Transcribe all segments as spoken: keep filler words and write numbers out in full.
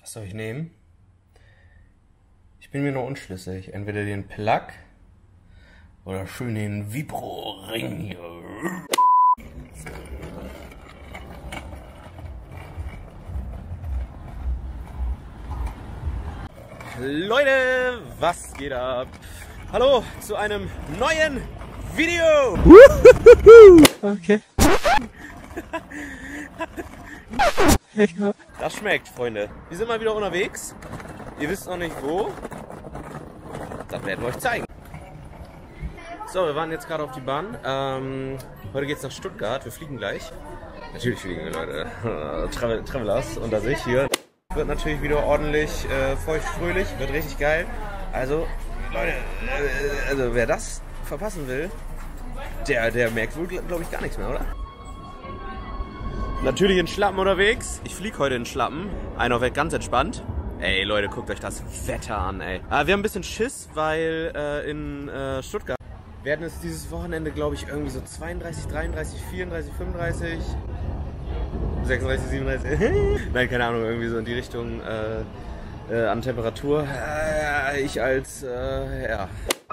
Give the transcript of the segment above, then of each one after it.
Was soll ich nehmen? Ich bin mir noch unschlüssig. Entweder den Plug oder schön den Vibro-Ring hier. Leute, was geht ab? Hallo zu einem neuen Video! Okay. Das schmeckt, Freunde. Wir sind mal wieder unterwegs. Ihr wisst noch nicht wo. Das werden wir euch zeigen. So, wir warten jetzt gerade auf die Bahn. Ähm, heute geht's nach Stuttgart. Wir fliegen gleich. Natürlich fliegen wir, Leute. Travel Travelers unter sich hier. Wird natürlich wieder ordentlich äh, feuchtfröhlich. Wird richtig geil. Also, Leute, äh, also wer das verpassen will, der, der merkt wohl, glaube ich, gar nichts mehr, oder? Natürlich in Schlappen unterwegs. Ich fliege heute in Schlappen. Einer weg ganz entspannt. Ey Leute, guckt euch das Wetter an, ey. Äh, wir haben ein bisschen Schiss, weil äh, in äh, Stuttgart werden es dieses Wochenende, glaube ich, irgendwie so zweiunddreißig, dreiunddreißig, vierunddreißig, fünfunddreißig, sechsunddreißig, siebenunddreißig. Nein, keine Ahnung, irgendwie so in die Richtung äh, äh, an Temperatur. Äh, ich als, äh, ja.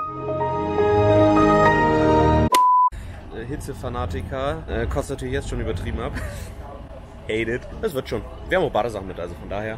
Hitzefanatiker, äh, kostet natürlich jetzt schon übertrieben ab. Hate it. Das wird schon. Wir haben auch Badesachen mit, also von daher.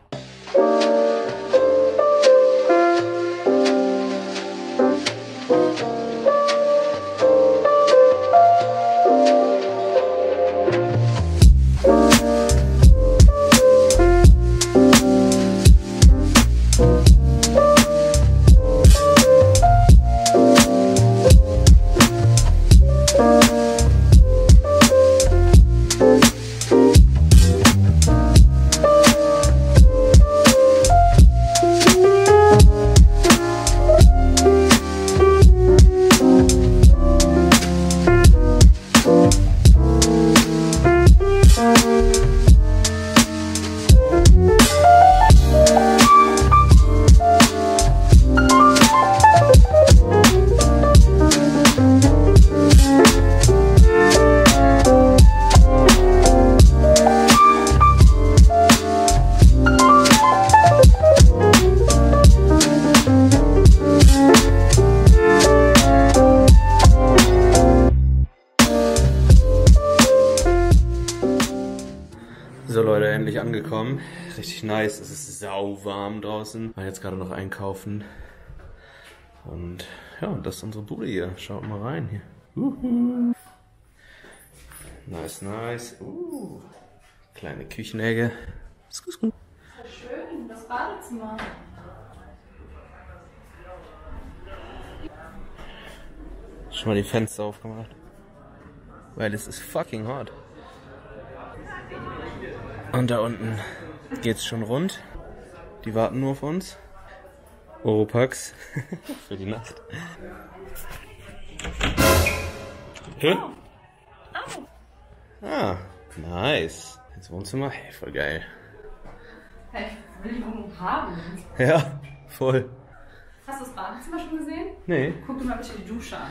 So Leute, endlich angekommen. Richtig nice. Es ist sauwarm draußen. War jetzt gerade noch einkaufen. Und ja, das ist unsere Bude hier. Schaut mal rein hier. Uhu. Nice, nice. Uh. Kleine Küchenecke. Ist gut, gut. Schön, das Badezimmer. Schon mal die Fenster aufgemacht. Weil es ist fucking hot. Und da unten geht's schon rund. Die warten nur auf uns. Oropax für die Nacht. Hä? Ah, nice. Ins Wohnzimmer. Hey, voll geil. Hey, will die Wohnung haben? Ja, voll. Hast du das Badezimmer schon gesehen? Nee. Guck dir mal bitte die Dusche an.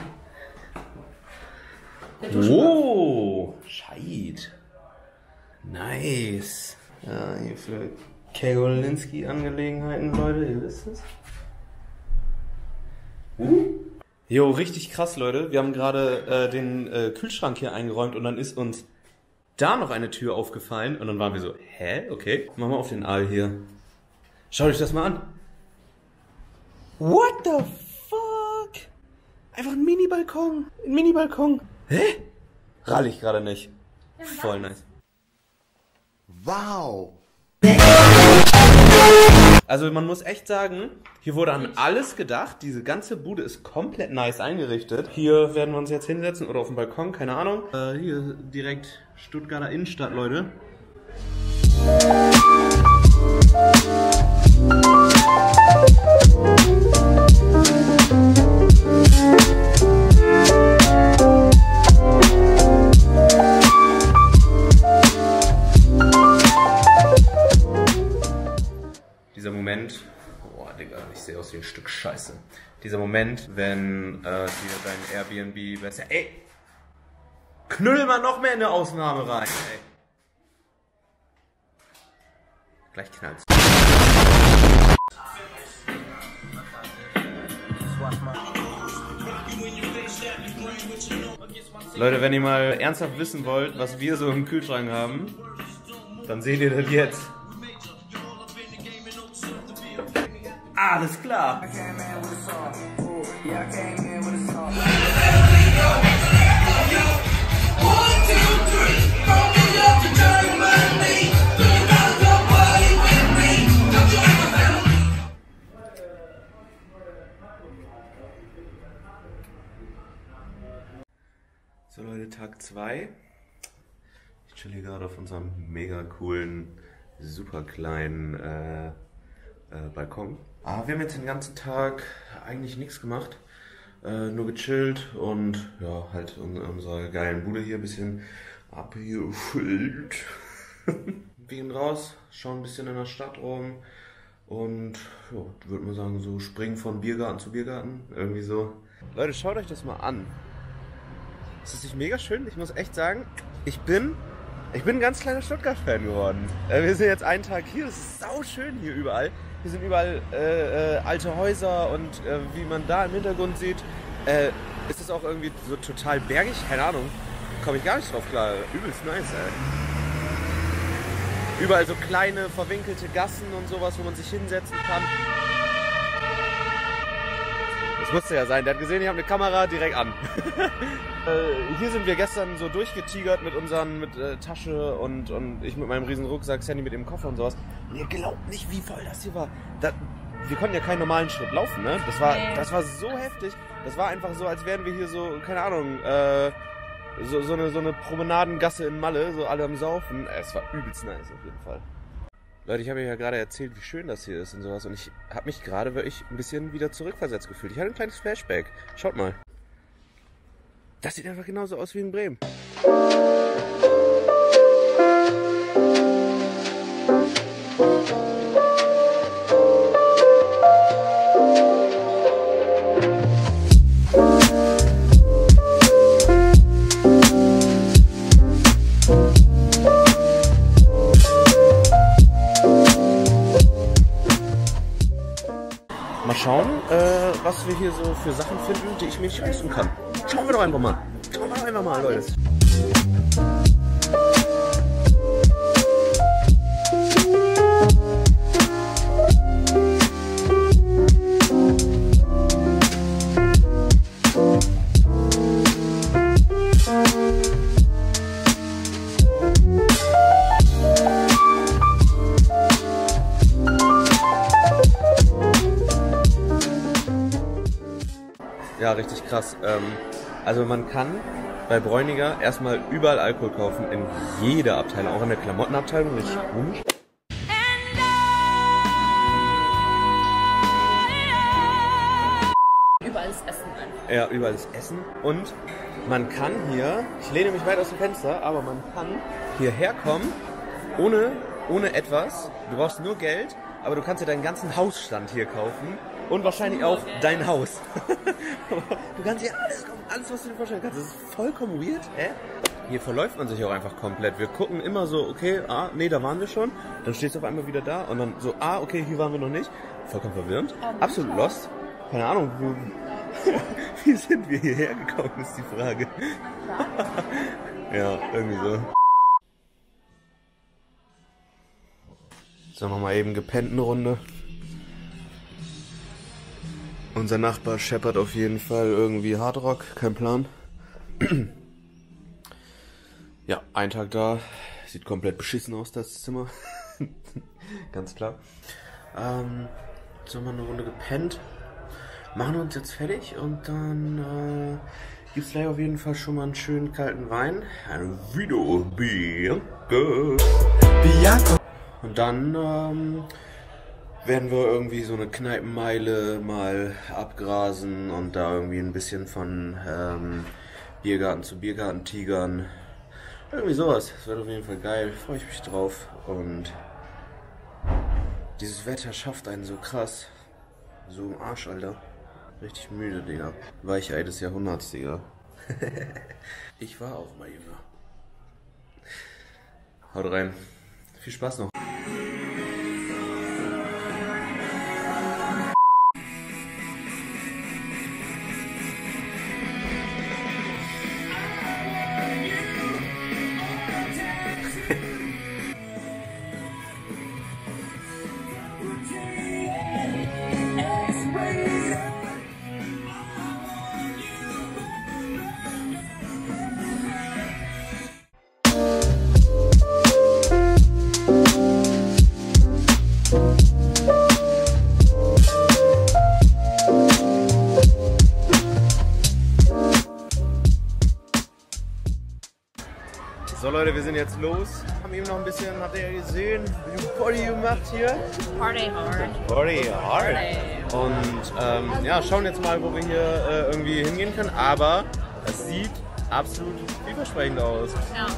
Oh, Scheit. Nice. Ja, hier für Kegolinski-Angelegenheiten, Leute, ihr wisst es. Uh. Jo, richtig krass, Leute. Wir haben gerade äh, den äh, Kühlschrank hier eingeräumt und dann ist uns da noch eine Tür aufgefallen und dann waren wir so, hä? Okay, machen wir auf den Aal hier. Schaut euch das mal an. What the fuck? Einfach ein Mini-Balkon. Ein Mini-Balkon. Hä? Rall ich gerade nicht. Voll nice. Wow! Also man muss echt sagen, hier wurde an alles gedacht. Diese ganze Bude ist komplett nice eingerichtet. Hier werden wir uns jetzt hinsetzen oder auf dem Balkon, keine Ahnung. Äh, hier direkt Stuttgarter Innenstadt, Leute. Dieser Moment, boah Digga, ich sehe aus wie ein Stück Scheiße. Dieser Moment, wenn äh, dir dein Airbnb besser, ey, knüll mal noch mehr in eine Ausnahme rein, ey. Gleich knallt's. Leute, wenn ihr mal ernsthaft wissen wollt, was wir so im Kühlschrank haben, dann seht ihr das jetzt. Alles klar! So Leute, Tag zwei. Ich chill hier gerade auf unserem mega coolen, super kleinen äh, äh, Balkon. Aber wir haben jetzt den ganzen Tag eigentlich nichts gemacht, äh, nur gechillt und ja, halt in unserer geilen Bude hier ein bisschen abgefüllt. Wir gehen raus, schauen ein bisschen in der Stadt rum und ja, würde man sagen, so springen von Biergarten zu Biergarten, irgendwie so. Leute, schaut euch das mal an. Ist das nicht mega schön? Ich muss echt sagen, ich bin, ich bin ein ganz kleiner Stuttgart-Fan geworden. Äh, wir sind jetzt einen Tag hier, es ist sau schön hier überall. Hier sind überall äh, äh, alte Häuser und äh, wie man da im Hintergrund sieht, äh, ist es auch irgendwie so total bergig, keine Ahnung. Komme ich gar nicht drauf klar, übelst nice, ey. Überall so kleine, verwinkelte Gassen und sowas, wo man sich hinsetzen kann. Das musste ja sein, der hat gesehen, ich habe eine Kamera direkt an. äh, hier sind wir gestern so durchgetigert mit unseren, mit äh, Tasche und, und ich mit meinem riesen Rucksack, Sandy mit dem Koffer und sowas. Und ihr glaubt nicht, wie voll das hier war. Da, wir konnten ja keinen normalen Schritt laufen, ne? Das war, das war so heftig. Das war einfach so, als wären wir hier so, keine Ahnung, äh, so, so, eine, so eine Promenadengasse in Malle, so alle am Saufen. Es war übelst nice auf jeden Fall. Leute, ich habe euch ja gerade erzählt, wie schön das hier ist und sowas. Und ich habe mich gerade wirklich ein bisschen wieder zurückversetzt gefühlt. Ich hatte ein kleines Flashback. Schaut mal. Das sieht einfach genauso aus wie in Bremen. Mal schauen, äh, was wir hier so für Sachen finden, die ich mir nicht leisten kann. Schauen wir doch einfach mal. Schauen wir doch einfach mal, Leute. Ja, richtig krass. Ähm, also man kann bei Bräuniger erstmal überall Alkohol kaufen, in jeder Abteilung, auch in der Klamottenabteilung, richtig komisch. Überall ist Essen einfach. Ja, überall ist Essen und man kann hier, ich lehne mich weit aus dem Fenster, aber man kann hierher kommen ohne, ohne etwas. Du brauchst nur Geld, aber du kannst dir deinen ganzen Hausstand hier kaufen. Und wahrscheinlich auch dein Haus. Du kannst hier alles kaufen, alles, was du dir vorstellen kannst. Das ist vollkommen weird, hä? Hier verläuft man sich auch einfach komplett. Wir gucken immer so, okay, ah, nee, da waren wir schon. Dann stehst du auf einmal wieder da und dann so, ah, okay, hier waren wir noch nicht. Vollkommen verwirrend. Absolut lost. Keine Ahnung, wie, wie sind wir hierher gekommen, ist die Frage. Ja, irgendwie so. So, nochmal eben gepennt eine Runde. Unser Nachbar scheppert auf jeden Fall irgendwie Hardrock, kein Plan. Ja, ein Tag da, sieht komplett beschissen aus, das Zimmer. Ganz klar. Ähm, jetzt haben wir eine Runde gepennt, machen uns jetzt fertig und dann äh, gibt es gleich auf jeden Fall schon mal einen schönen kalten Wein. Ein Vino Bianco. Bianco. Und dann ähm, werden wir irgendwie so eine Kneipenmeile mal abgrasen und da irgendwie ein bisschen von ähm, Biergarten zu Biergarten tigern. Irgendwie sowas. Das wird auf jeden Fall geil. Freue ich mich drauf. Und dieses Wetter schafft einen so krass. So im Arsch, Alter. Richtig müde, Digga. Weichei des Jahrhunderts, Digga. Ich war auch mal jünger. Haut rein. Viel Spaß noch. Leute, wir sind jetzt los. Haben eben noch ein bisschen, habt ihr ja gesehen, Party gemacht hier. Party hard. Party hard. Und ähm, ja, schauen jetzt mal, wo wir hier äh, irgendwie hingehen können. Aber es sieht absolut vielversprechend aus. Ja.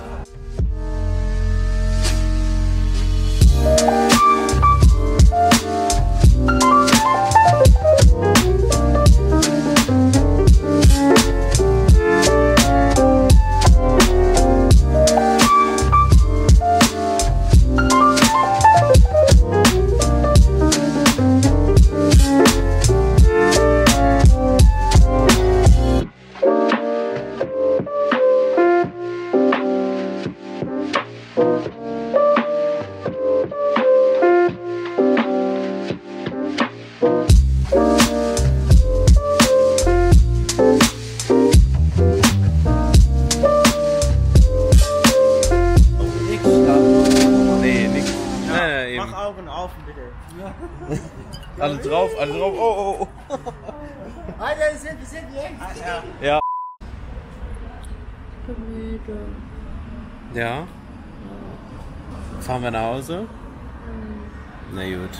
Mach Augen auf, bitte. Alle drauf, alle drauf. Oh, oh, oh. Alter, sind, sind jetzt. Ja. Ich bin müde. Ja. Fahren wir nach Hause? Na gut.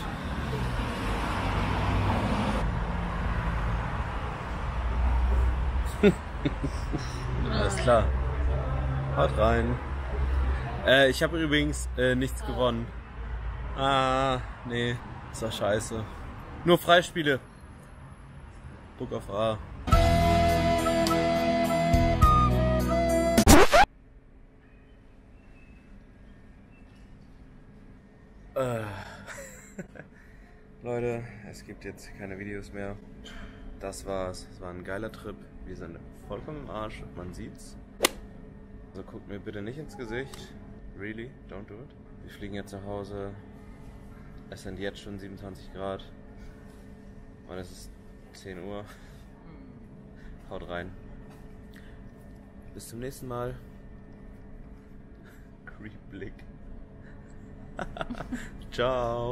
Alles klar. Haut rein. Äh, ich habe übrigens äh, nichts gewonnen. Ah, nee, ist doch scheiße. Nur Freispiele. Book of A. Äh. Leute, es gibt jetzt keine Videos mehr. Das war's. Es war ein geiler Trip. Wir sind vollkommen im Arsch. Man sieht's. Also guckt mir bitte nicht ins Gesicht. Really? Don't do it. Wir fliegen jetzt nach Hause. Es sind jetzt schon siebenundzwanzig Grad. Und es ist zehn Uhr. Haut rein. Bis zum nächsten Mal. Creep Blick. Ciao.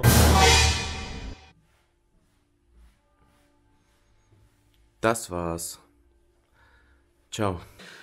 Das war's. Ciao.